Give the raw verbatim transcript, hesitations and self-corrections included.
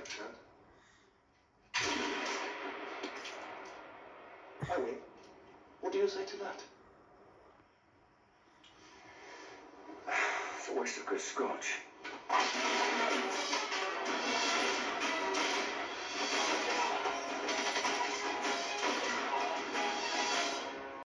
chap. Harry, what do you say to that? It's a waste of good scotch.